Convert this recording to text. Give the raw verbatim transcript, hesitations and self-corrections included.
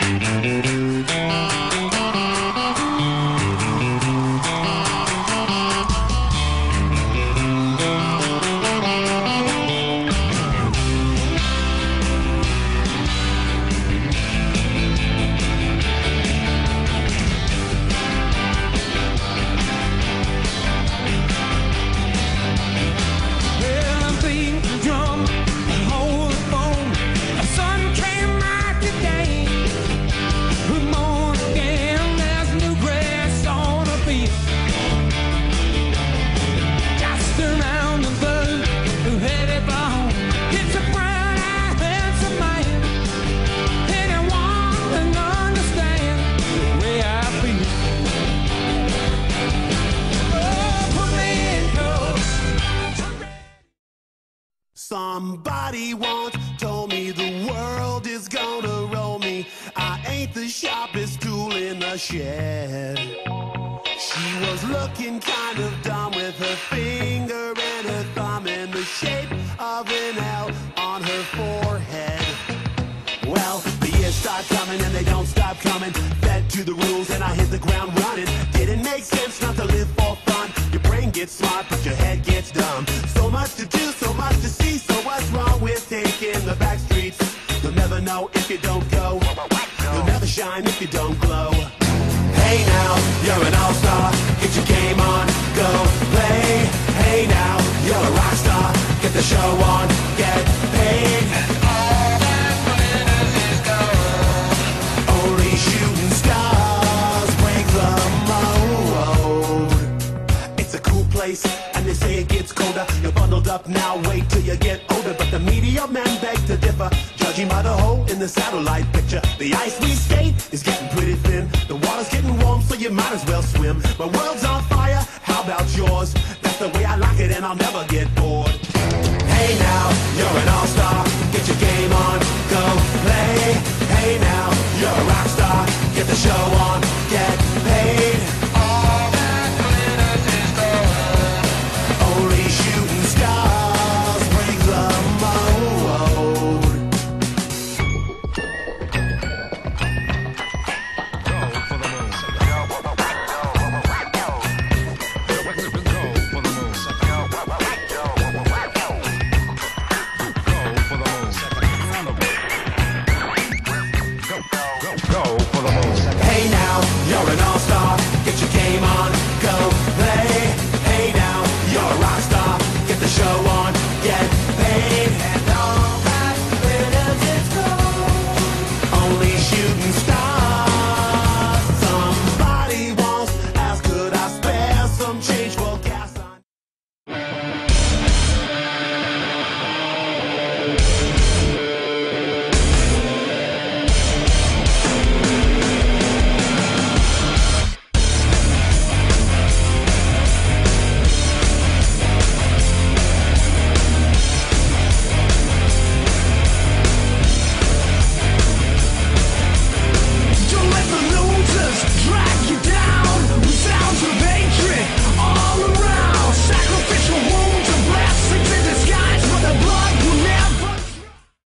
Somebody once told me the world is gonna roll me. I ain't the sharpest tool in the shed. She was looking kind of dumb with her finger and her thumb in the shape of an L on her forehead. Well, the years start coming and they don't stop coming. Fed to the rules and I hit the ground running. Didn't make sense not to live for fun. Your brain gets smart but your head gets dumb. So much to do, so much to see. So what's wrong with taking the back streets? You'll never know if you don't go. You'll never shine if you don't glow. Hey now, you're an all-star. Get your game on, go play. Hey now, you're a rock star. Get the show on, get paid. And all that glitters is gold. Only shooting stars break the mold. It's a cool place, and they say it gets colder. You're bundled up now, wait till you get older. But the media men beg to differ, judging by the hole in the satellite picture. The ice we skate is getting pretty thin. The water's getting warm, so you might as well swim. My world's on fire, how about yours? That's the way I like it, and I'll never get bored. Hey now, you're an all-star. Get your game on, go play. Hey now, you're a rock star. Get the show on, get